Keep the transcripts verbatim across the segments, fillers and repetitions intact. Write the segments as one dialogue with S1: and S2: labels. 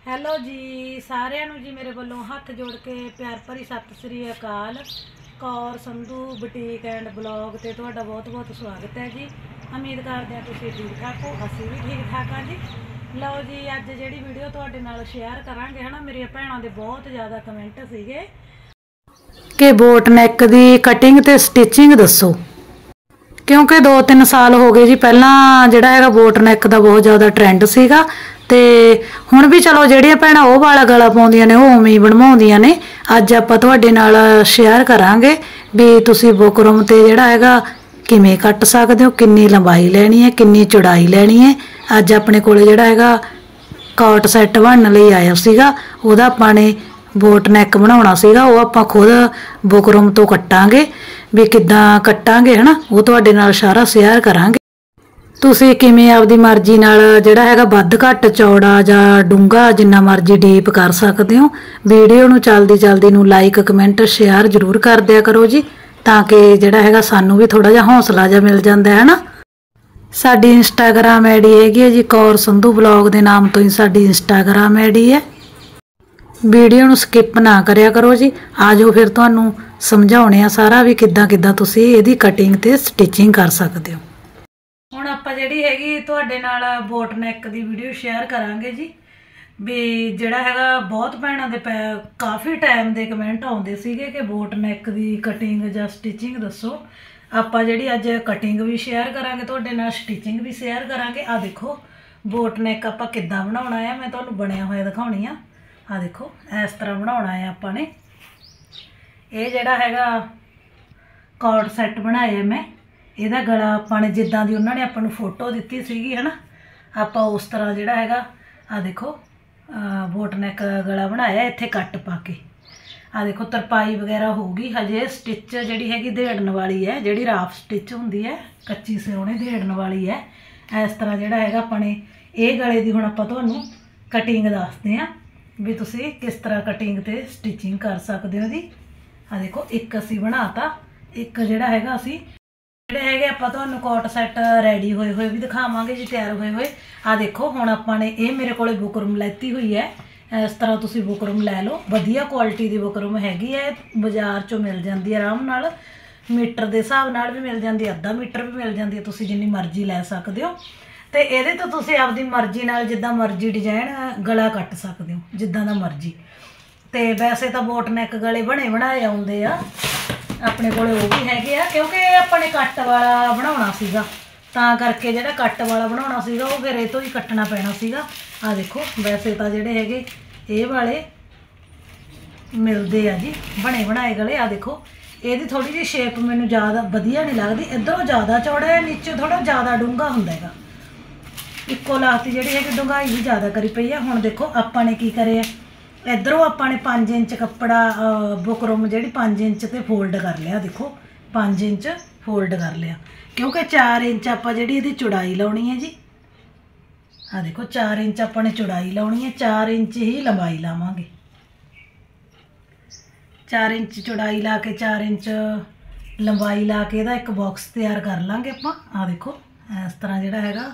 S1: Hello ਜੀ ਸਾਰਿਆਂ ਨੂੰ ਜੀ ਮੇਰੇ ਵੱਲੋਂ ਹੱਥ ਜੋੜ ਕੇ ਪਿਆਰ ਭਰੀ ਸਤਿ ਸ੍ਰੀ ਅਕਾਲ। Kaur Sandhu boutique and blog ਤੇ ਤੁਹਾਡਾ ਬਹੁਤ ਬਹੁਤ ਸਵਾਗਤ ਹੈ ਜੀ। ਉਮੀਦ ਕਰਦੇ ਹਾਂ ਤੁਸੀਂ ਠੀਕ ਠਾਕ ਹੋ, ਅਸੀਂ ਵੀ ਠੀਕ ਠਾਕ ਹਾਂ ਜੀ। ਲਓ ਜੀ ਅੱਜ ਜਿਹੜੀ ਵੀਡੀਓ ਤੁਹਾਡੇ ਨਾਲ ਸ਼ੇਅਰ ਕਰਾਂਗੇ ਹੈ ਨਾ, ਮੇਰੀਆਂ ਭੈਣਾਂ ਦੇ ਬਹੁਤ ਜ਼ਿਆਦਾ ਕਮੈਂਟ ਸੀਗੇ ਕਿ ਬੋਟ ਨੈਕ ਦੀ ਕਟਿੰਗ ਤੇ ਸਟਿਚਿੰਗ ਦੱਸੋ, क्योंकि दो तीन साल हो गए जी। पहला जिहड़ा हैगा बोट नैक का बहुत ज़्यादा ट्रेंड सीगा ते हुण भी चलो जिहड़ियां भैणां ओह वाला गला पाउंदियां ने ओह उवें ही बनवाउंदियां ने। अज आपां तुहाडे नाल शेयर करांगे भी तुसीं बुकरम ते जिहड़ा हैगा किवें कट सकदे हो, किन्नी लंबाई लैनी है, किन्नी चौड़ाई लैनी है। अज अपने कोल जिहड़ा हैगा कोट सैट बनने लई आया सीगा, ओहदा आपां ने बोट नैक बनाउणा सीगा, ओह आपां खुद बुकरम तो कट्टांगे भी किद्दां कट्टांगे है ना, वो तुहाडे नाल सारा शेयर करांगे। तुसीं किवें आपदी मर्जी नाल जिहड़ा हैगा वध घट चौड़ा जां डूंगा जिन्ना मर्जी डीप कर सकदे हो। वीडियो नूं चलदी चलदी नूं लाइक कमेंट शेयर जरूर कर दिया करो जी, तां कि जिहड़ा हैगा सानूं भी थोड़ा जिहा हौसला जिहा मिल जांदा है ना। साडी इंस्टाग्राम आई डी हैगी है जी कौर संधू ब्लॉग दे नाम तो ही साडी इंस्टाग्राम आई डी है। वीडियो नूं स्किप ना करिया करो जी। आ जाओ फिर तुहानूं समझाउणे आ सारा भी किद्दां किद्दां तुसीं इहदी कटिंग ते स्टिचिंग कर सकदे हो। हुण आपां जिहड़ी हैगी तुहाडे नाल बोट नैक दी वीडियो शेयर करांगे जी भी जिहड़ा हैगा बहुत भैणां दे काफ़ी टाइम दे कमेंट आउंदे सीगे कि बोट नैक दी कटिंग जां स्टिचिंग दस्सो। आपां जिहड़ी अज कटिंग भी शेयर करांगे तुहाडे नाल स्टिचिंग भी शेयर करांगे। आ देखो बोट नैक आपां किद्दां बनाउणा है, मैं तुहानूं बणिया होया दिखाउणी आ। आ देखो इस तरह बनाउणा है आपां ने। ਇਹ ਜਿਹੜਾ ਹੈਗਾ ਕੋਟ ਸੈੱਟ ਬਣਾਇਆ मैं, ਇਹਦਾ ਗਲਾ ਆਪਾਂ ਨੇ ਜਿੱਦਾਂ ਦੀ ਉਹਨਾਂ ਨੇ ਆਪਾਂ ਨੂੰ ਫੋਟੋ ਦਿੱਤੀ ਸੀਗੀ ਹੈ ਨਾ, ਆਪਾਂ ਉਸ ਤਰ੍ਹਾਂ ਜਿਹੜਾ ਹੈਗਾ ਆ ਦੇਖੋ ਬੋਟ ਨੈਕ ਗਲਾ ਬਣਾਇਆ ਇੱਥੇ ਕੱਟ ਪਾ ਕੇ। ਆ ਦੇਖੋ ਤਰਪਾਈ ਵਗੈਰਾ ਹੋਊਗੀ, ਹਜੇ ਸਟਿਚ ਜਿਹੜੀ ਹੈਗੀ ਦੇੜਨ ਵਾਲੀ ਹੈ, ਜਿਹੜੀ ਰਾਫ ਸਟਿਚ ਹੁੰਦੀ ਹੈ ਕੱਚੀ ਸਿਉਣੇ ਦੇੜਨ ਵਾਲੀ ਹੈ। ਇਸ ਤਰ੍ਹਾਂ ਜਿਹੜਾ ਹੈਗਾ ਆਪਾਂ ਨੇ ਇਹ ਗਲੇ ਦੀ ਹੁਣ ਆਪਾਂ ਤੁਹਾਨੂੰ ਕਟਿੰਗ ਦੱਸਦੇ ਹਾਂ ਵੀ ਤੁਸੀਂ ਕਿਸ ਤਰ੍ਹਾਂ ਕਟਿੰਗ ਤੇ ਸਟਿਚਿੰਗ ਕਰ ਸਕਦੇ ਹੋ ਜੀ। आ देखो एक असी बनाता, एक जिहड़ा हैगा असी जिहड़े हैगे आपां तुहानूं कोट सैट रेडी होए होए भी दिखावांगे जी, तैयार होए होए। आ देखो हुण आपां ने ये मेरे कोले बुकरम लैती हुई है। इस तरह तुसीं बुकरम लै लो, वधिया क्वालिटी दी बुकरम हैगी है, बाजार चों मिल जांदी है आराम नाल, मीटर दे हिसाब नाल भी मिल जांदी है, अद्धा मीटर भी मिल जांदी है, तुसीं जिन्नी मर्जी लै सकदे हो। ते इहदे तो तुसीं आपदी मर्जी नाल जिद्दां मर्जी डिजाइन गला कट सकदे हो, जिद्दां दा मर्जी। तो वैसे तो बोट नैक गले बने बनाए आउंदे आ अपने कोले, वो भी हैगे आ, क्योंकि अपने कट वाला बनाउणा सीगा तां करके जिहड़ा कट वाला बनाउणा सीगा वो फिर इह तों ही कट्टना पैना सीगा। आ देखो वैसे तो जिहड़े हैगे ये वाले मिलदे आ जी बने बनाए गले। आ देखो इहदी थोड़ी जी शेप मैनूं ज़्यादा वधिया नहीं लगदी, इधरों ज़्यादा चौड़ा है, नीचे थोड़ा ज़्यादा डूंगा हुंदा हैगा। इक्को लास्ती जिहड़ी हैगी डूंगाई भी ज़्यादा करी पई है। हुण देखो आपां ने की करिया, इधरों आपां ने पाँच इंच कपड़ा बुकरम जिहड़ी पाँच इंच ते फोल्ड कर लिया। देखो पाँच इंच फोल्ड कर लिया, क्योंकि चार इंच आपां जिहड़ी इहदी चौड़ाई लाउणी है जी। आ देखो चार इंच आपां ने चौड़ाई लाउणी है, चार इंच ही लंबाई लावांगे। चार इंच चौड़ाई ला के चार इंच लंबाई ला के इहदा एक बॉक्स तैयार कर लांगे आपां। आ देखो इस तरह जिहड़ा हैगा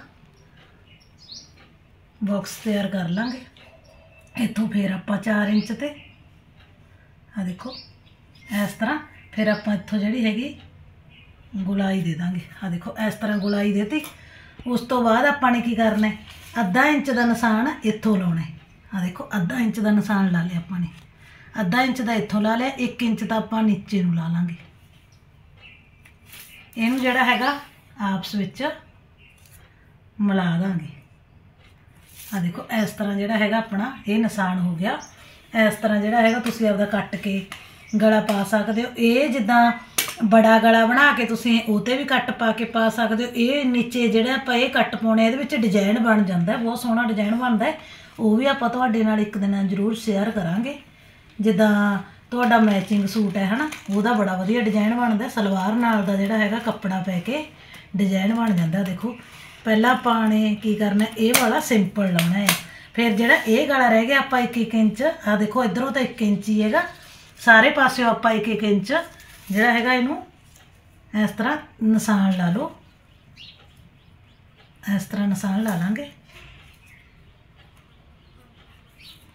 S1: बॉक्स तैयार कर लांगे। इत्थों फिर आपां चार इंच ते आ देखो इस तरह फिर आपां इत्थों जिहड़ी हैगी गुलाई दे दांगे। आ देखो इस तरह गुलाई देती। उस तो बाद आपां ने की करना है, अद्धा इंच का निशान इत्थों लाउणा है। आ देखो अद्धा इंच का निशान ला लिया आपां ने, अद्धा इंच का इत्थों ला लिया, एक इंच का आपां नीचे नूं ला लांगे। इहनूं जिहड़ा हैगा आपस विच मिला दांगे। आ देखो इस तरह जिहड़ा हैगा अपना ये निशान हो गया। इस तरह जिहड़ा हैगा तुसीं आपदा कट के गला पा सकदे हो। ये जिद्दां बड़ा गला बना के तुसीं उहते भी कट पा के पा सकदे हो। ये नीचे जिहड़ा आपां ये कट पाउणे इहदे विच डिजाइन बन जांदा है, बहुत सोहना डिजाइन बनदा है। वो भी आपां तुहाडे नाल एक दिन जरूर शेयर करांगे। जिद्दां तुहाडा मैचिंग सूट है है ना, ਉਹਦਾ बड़ा वधिया डिजाइन बनदा है। सलवार नाल दा जिहड़ा हैगा कपड़ा पै के डिजाइन बन जांदा। देखो पहला आपां ने की करना, ये वाला सिंपल लाउणा है, फिर जिहड़ा ये गला रह गया आपां एक एक इंच। आ देखो इधरों तो एक इंच ही हैगा, सारे पासियों आपां एक एक इंच जिहड़ा हैगा इहनूं इस तरह निशान ला लो। इस तरह निशान ला लांगे।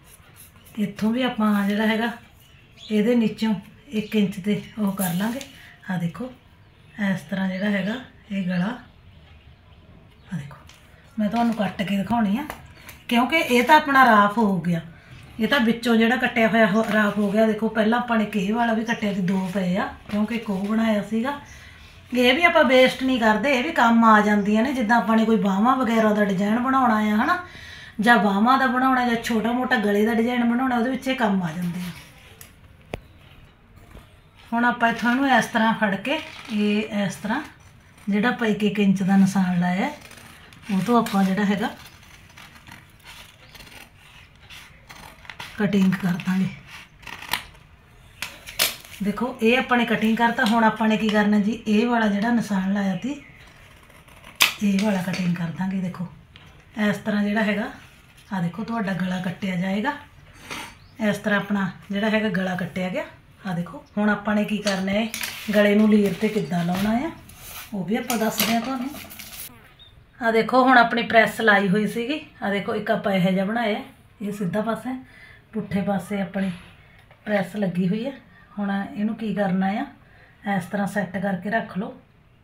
S1: इत्थों भी आपां जिहड़ा हैगा इहदे नीचों एक इंच ते ओह कर लांगे। आ देखो इस तरह जिहड़ा हैगा ये गला आ देखो मैं तुहानूं कट के दिखाउणी आ क्योंकि ये तो अपना राफ हो गया, ये तो विचों जिहड़ा कट्टिया होया हो राफ हो गया। देखो पहला आपां ने केह वाला भी कट्टिया ते दो पए आ क्योंकि एक ओह बनाया सीगा। ये भी आपां वेस्ट नहीं करते, ये भी काम आ जांदियां ने। जिद्दां आपां ने कोई बाहां वगैरह दा डिजाइन बनाउणा है है ना, जां बाहां दा बनाउणा जां छोटा मोटा गले दा डिजाइन बनाउणा, उहदे विच ये काम आ जांदे आ। हुण आपां इत्थों इहनूं इस तरह फड़ के ये इस तरह जिहड़ा आपां एक एक इंच दा निशान लाया वो तो आपां जिहड़ा हैगा कटिंग कर दांगे। देखो ये अपने कटिंग करता। हुण आपां ने की करना जी, ये वाला जिहड़ा निशान लाया थी ये वाला कटिंग कर दांगे। देखो इस तरह जिहड़ा हैगा आ देखो तुहाडा गला कट्टिया जाएगा। इस तरह अपना जिहड़ा हैगा गला कट्टिया गया। आ देखो हुण आपां ने की करना है, गले नूं लीर ते किद्दां लाउणा है वो भी आपां दसदे हां तुहानूं। आ देखो हुण अपनी प्रैस लाई हुई सीगी। आ देखो एक आपां इहो जिहा बनाया, ये सीधा पासा पुट्ठे पासे अपनी प्रैस लगी हुई है। हुण इहनूं की करना है, इस तरह सैट करके रख लो।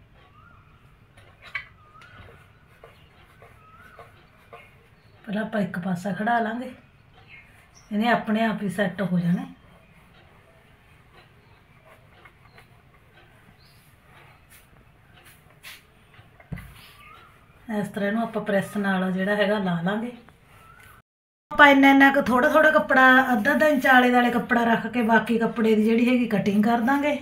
S1: पहला आपां एक पासा खड़ा लांगे, इन्हें अपने आप ही सैट हो जाने। इस तरह इहनूं आपां प्रैस नाल जिहड़ा हैगा ला लांगे। आपां इन्ना इन्ना क थोड़ा थोड़ा कपड़ा अद्धा अद्धा इंच आले दाले कपड़ा रख के बाकी कपड़े की जिहड़ी हैगी कटिंग कर दांगे।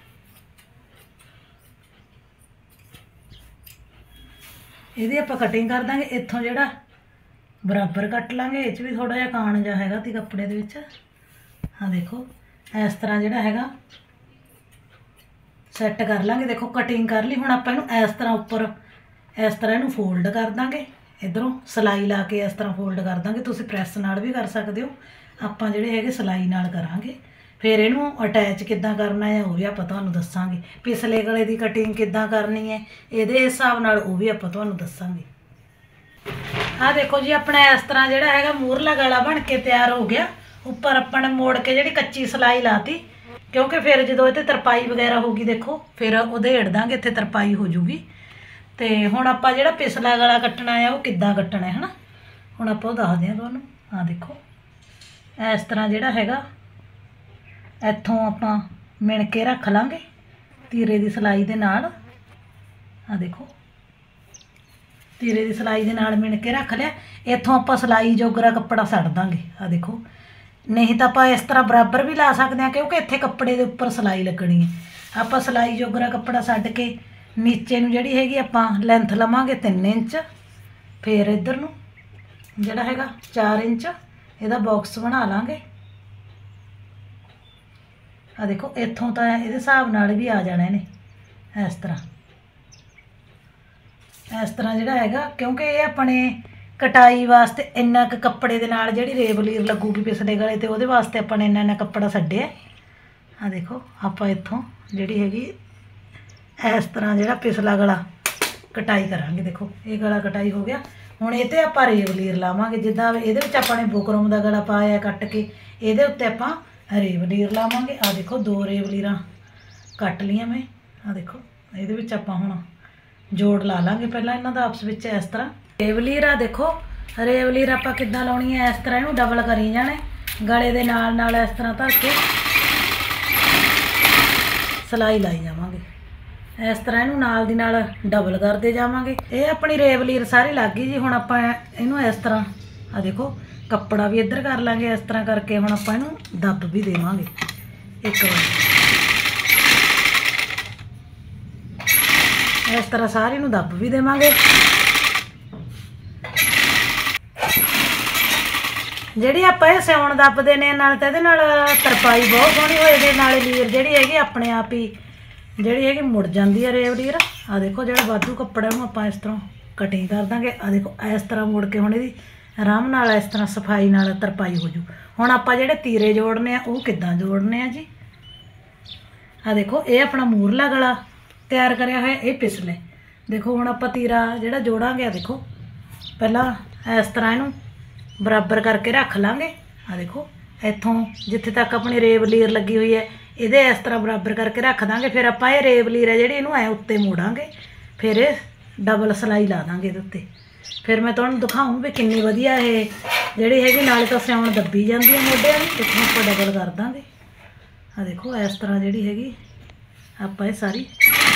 S1: इहदी आपां कटिंग कर दांगे। इत्थों जिहड़ा बराबर कट लांगे, इह च भी थोड़ा जिहा काण जिहा हैगा ती कपड़े दे विच। हाँ देखो इस तरह जिहड़ा हैगा सैट कर लांगे। देखो कटिंग कर ली। हुण आपां इहनूं इस तरह उपर इस तरह इहनूं फोल्ड कर दांगे। इधरों सिलाई ला के इस तरह फोल्ड कर दांगे। तुसीं प्रैस नाल भी कर सकदे हो, आपां जिहड़े हैगे सिलाई नाल करांगे। फिर इहनूं अटैच किद्दां करना है वो भी आपां तुहानूं दस्सांगे। पिछले गले की कटिंग किद्दां करनी है इहदे हिसाब नाल वो भी आपां तुहानूं दस्सांगे। आ देखो जी अपना इस तरह जिहड़ा हैगा मूरला गला बन के तैयार हो गया। उपर आपां ने मोड़ के जिहड़ी कच्ची सिलाई लाती क्योंकि फिर जदों इहते तरपाई वगैरह होगी देखो फिर उधेड़ दांगे, इत्थे तरपाई हो जूगी। तो हुण आपां जिहड़ा पिछला गला कट्टना है वो किद्दां कट्टना है ना, हुण आपां ओह दसदे हां तुहानूं। आ देखो इस तरह जिहड़ा हैगा इत्थों आपां मिण के रख लांगे तीरे दी सिलाई दे नाल। आ देखो तीरे दी सिलाई दे नाल मिण के रख लिया। इत्थों आपां सिलाई जोगरा कपड़ा छड्ड दांगे। आ देखो नहीं तो आपां इस तरह बराबर भी ला सकते हैं क्योंकि इत्थे कपड़े दे उपर सिलाई लगनी है। आपां सिलाई जोगरा कपड़ा छड्ड के नीचे नूं जिहड़ी हैगी आपां लेंथ लवांगे तीन इंच, फिर इधर नूं जिहड़ा हैगा चार इंच इहदा बॉक्स बना लांगे। आ देखो इत्थों तो इहदे हिसाब नाल भी आ जाने ने इस तरह इस तरह जिहड़ा हैगा क्योंकि ये अपने कटाई वास्ते इन्ना क कपड़े दे नाल जिहड़ी रेवलीर लगूगी पिछले गले ते उहदे वास्ते आपां ने इन्ना इन्ना कपड़ा छड्डिया। आ देखो आपां इत्थों जिहड़ी हैगी इस तरह जिहड़ा पिछला गला कटाई करांगे। देखो ये गला कटाई हो गया। हुण इह ते आपां रेवलीर लावांगे। जिद्दां इहदे विच आपां ने बुकरम दा गला पाया कट के इहदे उत्ते आपां रेवलीर लावांगे। आ देखो दो रेवलीरां कट लियां मैं। आ देखो इहदे विच आपां हुण जोड़ ला लांगे पहलां इन्हां दा आपस विच इस तरह। रेवलीर आ देखो रेवलीर आपां किद्दां लाउणी है, इस तरह इहनूं डबल करी जाणे गले दे नाल नाल इस तरह धर के सिलाई लाई जावांगे। इस तरह इहनूं नाल दी नाल डबल करते जावांगे। ये अपनी रेवलीर सारी लग गई जी। हुण आपां इहनूं इस तरह आ देखो कपड़ा भी इधर कर लांगे इस तरह करके। हुण आपां इहनूं दब भी देवांगे एक बार इस तरह सारी नूं दब भी देवांगे। जिहड़ी आपां इह सिउण दबदे ने नाल ते इहदे नाल तरपाई बहुत सोहणी हो जांदी, नाले लीर जिहड़ी हैगी अपने आप ही जिहड़ी हैगी मुड़ जांदी है रेवलीर। आ देखो जिहड़ा वाधू कपड़ा नूं आपां इस तरह कटिंग कर दांगे। आ देखो इस तरह मुड़ के हुण इहदी आराम नाल इस तरह सफाई नाल तरपाई हो जू। हुण आपां जिहड़े तीरे जोड़ने आ वो किद्दां जोड़ने आ जी। आ देखो ये अपना मूरला गला तैयार करिया होया, ये पिछले देखो। हुण आपां तीरा जिहड़ा जोड़ांगे। आ देखो पहला इस तरह इहनूं बराबर करके रख लांगे। आ देखो ਇੱਥੋਂ ਜਿੱਥੇ ਤੱਕ ਆਪਣੀ ਰੇਬ ਲੀਰ ਲੱਗੀ ਹੋਈ ਹੈ ਇਹਦੇ ਇਸ ਤਰ੍ਹਾਂ ਬਰਾਬਰ ਕਰਕੇ ਰੱਖ ਦਾਂਗੇ। ਫਿਰ ਆਪਾਂ ਇਹ ਰੇਬ ਲੀਰ ਹੈ ਜਿਹੜੀ ਇਹਨੂੰ ਐ ਉੱਤੇ ਮੋੜਾਂਗੇ, ਫਿਰ ਇਹ ਡਬਲ ਸਿਲਾਈ ਲਾ ਦਾਂਗੇ ਇਹਦੇ ਉੱਤੇ। ਫਿਰ ਮੈਂ ਤੁਹਾਨੂੰ ਦਿਖਾਊਂ ਵੀ ਕਿੰਨੀ ਵਧੀਆ ਇਹ ਜਿਹੜੀ ਹੈਗੀ, ਨਾਲੇ ਤਾਂ ਸਿਉਣ ਦੱਬੀ ਜਾਂਦੀ ਹੈ ਮੋਢਿਆਂ ਦੀ, ਇੱਥੋਂ ਆਪਾਂ ਡਬਲ ਕਰ ਦਾਂਗੇ। ਆ ਦੇਖੋ ਇਸ ਤਰ੍ਹਾਂ ਜਿਹੜੀ ਹੈਗੀ ਆਪਾਂ ਇਹ ਸਾਰੀ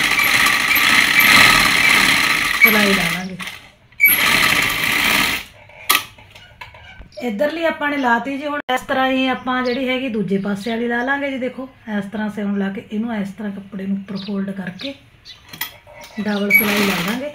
S1: ਸਿਲਾਈ ਲਾ ਲਾਂਗੇ। ਇੱਧਰਲੀ ਆਪਾਂ ਨੇ ਲਾਤੀ ਜੀ। ਹੁਣ ਇਸ ਤਰ੍ਹਾਂ ਹੀ ਆਪਾਂ ਜਿਹੜੀ ਹੈਗੀ ਦੂਜੇ ਪਾਸੇ ਵਾਲੀ ਲਾ ਲਾਂਗੇ ਜੀ। ਦੇਖੋ ਇਸ ਤਰ੍ਹਾਂ ਸਿਉਣ ਲਾ ਕੇ ਇਹਨੂੰ ਇਸ ਤਰ੍ਹਾਂ ਕੱਪੜੇ ਨੂੰ ਉੱਪਰ ਫੋਲਡ ਕਰਕੇ ਡਬਲ ਸਿਲਾਈ ਲਾ ਦਾਂਗੇ।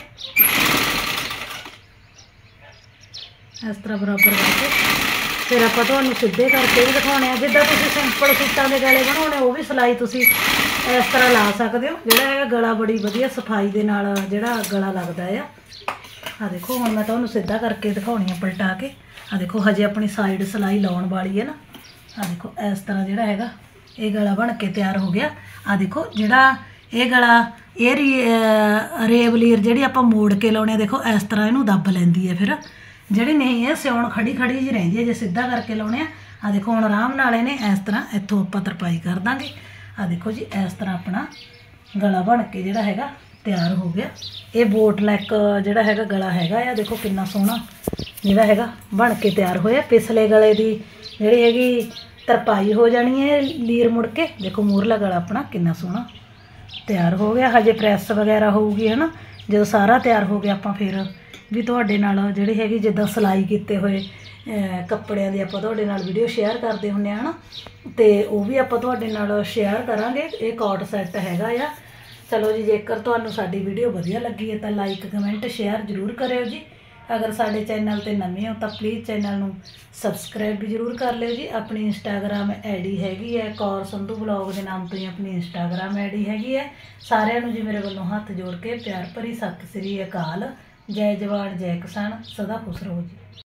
S1: ਇਸ ਤਰ੍ਹਾਂ ਬਰਾਬਰ ਕਰਕੇ ਫਿਰ ਆਪਾਂ ਤੁਹਾਨੂੰ ਸਿੱਧੇ ਕਰਕੇ ਵੀ ਦਿਖਾਉਣੇ ਆ। ਜਿੱਦਾਂ ਤੁਸੀਂ ਸਿੰਪਲ ਸੂਟਾਂ ਦੇ ਗਲੇ ਬਣਾਉਣੇ ਉਹ ਵੀ ਸਿਲਾਈ ਤੁਸੀਂ ਇਸ ਤਰ੍ਹਾਂ ਲਾ ਸਕਦੇ ਹੋ। ਜਿਹੜਾ ਹੈਗਾ ਗਲਾ ਬੜੀ ਵਧੀਆ ਸਫਾਈ ਦੇ ਨਾਲ ਜਿਹੜਾ ਗਲਾ ਲੱਗਦਾ ਆ। ਆ ਦੇਖੋ ਹੁਣ ਮੈਂ ਤੁਹਾਨੂੰ ਸਿੱਧਾ ਕਰਕੇ ਦਿਖਾਉਣੀ ਆ ਪਲਟਾ ਕੇ। ਆ ਦੇਖੋ ਹਜੇ ਆਪਣੀ ਸਾਈਡ ਸਿਲਾਈ ਲਾਉਣ ਵਾਲੀ ਹੈ ਨਾ। ਆ ਦੇਖੋ ਇਸ ਤਰ੍ਹਾਂ ਜਿਹੜਾ ਹੈਗਾ ਇਹ ਗਲਾ ਬਣ ਕੇ ਤਿਆਰ ਹੋ ਗਿਆ। ਆ ਦੇਖੋ ਜਿਹੜਾ ਇਹ ਗਲਾ ਇਹ ਰੇਬ ਲੀਰ ਜਿਹੜੀ ਆਪਾਂ ਮੋੜ ਕੇ ਲਾਉਣੇ ਆ, ਦੇਖੋ ਇਸ ਤਰ੍ਹਾਂ ਇਹਨੂੰ ਦੱਬ ਲੈਂਦੀ ਹੈ। ਫਿਰ ਜਿਹੜੀ ਨਹੀਂ ਇਹ ਸਿਉਣ ਖੜੀ ਖੜੀ ਜਿਹੀ ਰਹਿੰਦੀ ਹੈ ਜੇ ਸਿੱਧਾ ਕਰਕੇ ਲਾਉਣੇ ਆ। ਆ ਦੇਖੋ ਹੁਣ ਆਰਾਮ ਨਾਲ ਇਹਨੇ ਇਸ ਤਰ੍ਹਾਂ ਇੱਥੋਂ ਆਪਾਂ ਤਰਪਾਈ ਕਰ ਦਾਂਗੇ। ਆ ਦੇਖੋ ਜੀ ਇਸ ਤਰ੍ਹਾਂ ਆਪਣਾ ਗਲਾ ਬਣ ਕੇ ਜਿਹੜਾ ਹੈਗਾ ਤਿਆਰ ਹੋ ਗਿਆ। ਇਹ ਬੋਟ ਨੈਕ ਜਿਹੜਾ ਹੈਗਾ ਗਲਾ ਹੈਗਾ ਆ, ਦੇਖੋ ਕਿੰਨਾ ਸੋਹਣਾ ਜਿਹੜਾ ਹੈਗਾ ਬਣ ਕੇ ਤਿਆਰ ਹੋਇਆ। ਪਿਛਲੇ ਗਲੇ ਦੀ ਜਿਹੜੀ ਹੈਗੀ ਤਰਪਾਈ ਹੋ ਜਾਣੀ ਹੈ ਲੀਰ ਮੁੜ ਕੇ। ਦੇਖੋ ਮੂਹਰਲਾ ਗਲਾ ਆਪਣਾ ਕਿੰਨਾ ਸੋਹਣਾ ਤਿਆਰ ਹੋ ਗਿਆ। ਹਜੇ ਪ੍ਰੈਸ ਵਗੈਰਾ ਹੋਊਗੀ ਹੈ ਨਾ। ਜਦੋਂ ਸਾਰਾ ਤਿਆਰ ਹੋ ਗਿਆ ਆਪਾਂ ਫਿਰ ਵੀ ਤੁਹਾਡੇ ਨਾਲ ਜਿਹੜੀ ਹੈਗੀ ਜਿੱਦਾਂ ਸਿਲਾਈ ਕੀਤੇ ਹੋਏ ਕੱਪੜਿਆਂ ਦੀ ਆਪਾਂ ਤੁਹਾਡੇ ਨਾਲ ਵੀਡੀਓ ਸ਼ੇਅਰ ਕਰਦੇ ਹੁੰਦੇ ਹਾਂ ਹੈ ਨਾ, ਅਤੇ ਉਹ ਵੀ ਆਪਾਂ ਤੁਹਾਡੇ ਨਾਲ ਸ਼ੇਅਰ ਕਰਾਂਗੇ। ਇਹ ਕੋਟ ਸੈੱਟ ਹੈਗਾ ਆ। ਚਲੋ ਜੀ, ਜੇਕਰ ਤੁਹਾਨੂੰ ਸਾਡੀ ਵੀਡੀਓ ਵਧੀਆ ਲੱਗੀ ਹੈ ਤਾਂ ਲਾਈਕ ਕਮੈਂਟ ਸ਼ੇਅਰ ਜ਼ਰੂਰ ਕਰਿਓ ਜੀ। ਅਗਰ ਸਾਡੇ ਚੈਨਲ 'ਤੇ ਨਵੇਂ ਹੋ ਤਾਂ ਪਲੀਜ਼ ਚੈਨਲ ਨੂੰ ਸਬਸਕ੍ਰਾਈਬ ਵੀ ਜ਼ਰੂਰ ਕਰ ਲਿਓ ਜੀ। ਆਪਣੀ ਇੰਸਟਾਗ੍ਰਾਮ ਆਈ ਡੀ ਹੈਗੀ ਹੈ ਕੌਰ ਸੰਧੂ ਬਲੌਗ ਦੇ ਨਾਮ ਤੋਂ ਹੀ ਆਪਣੀ ਇੰਸਟਾਗ੍ਰਾਮ ਆਈ ਡੀ ਹੈਗੀ ਹੈ। ਸਾਰਿਆਂ ਨੂੰ ਜੀ ਮੇਰੇ ਵੱਲੋਂ ਹੱਥ ਜੋੜ ਕੇ ਪਿਆਰ ਭਰੀ ਸਤਿ ਸ੍ਰੀ ਅਕਾਲ। ਜੈ ਜਵਾਨ ਜੈ ਕਿਸਾਨ, ਸਦਾ ਖੁਸ਼ ਰਹੋ ਜੀ।